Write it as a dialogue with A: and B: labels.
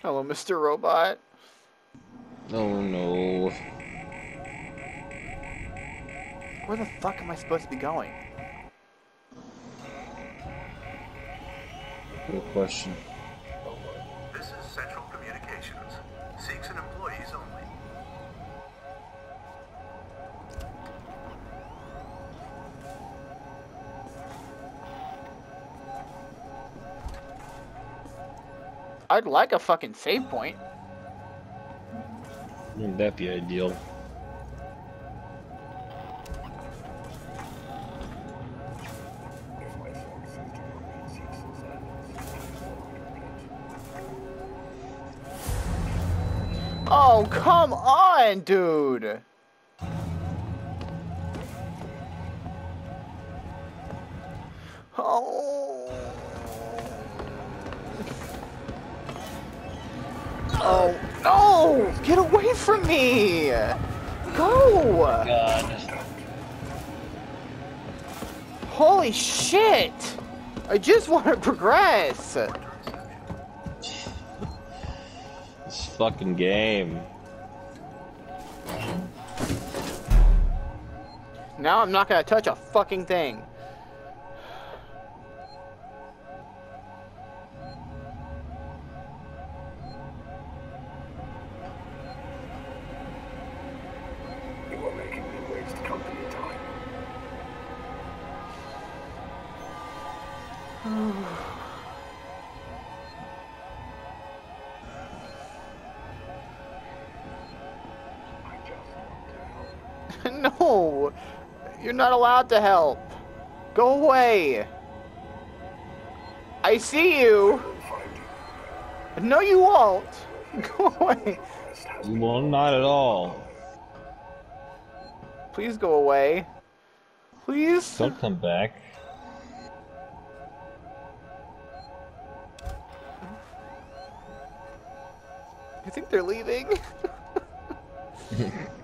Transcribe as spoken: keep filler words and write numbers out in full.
A: Hello, Mister Robot.
B: Oh no.
A: Where the fuck am I supposed to be going?
B: Good question.
C: This is Central Communications. Seeks and employees only.
A: I'd like a fucking save point.
B: Wouldn't that be ideal?
A: Oh, come on, dude! Oh. Oh, no! Get away from me! Go!
B: God.
A: Holy shit! I just want to progress!
B: This fucking game.
A: Now I'm not gonna touch a fucking thing.
C: You are making me waste company time. I just want to help.
A: No! You're not allowed to help. Go away. I see you.
C: I will find you.
A: No, you won't. Go away.
C: Forest has
B: Well, not at all.
A: Please go away. Please.
B: Don't come back.
A: I think they're leaving.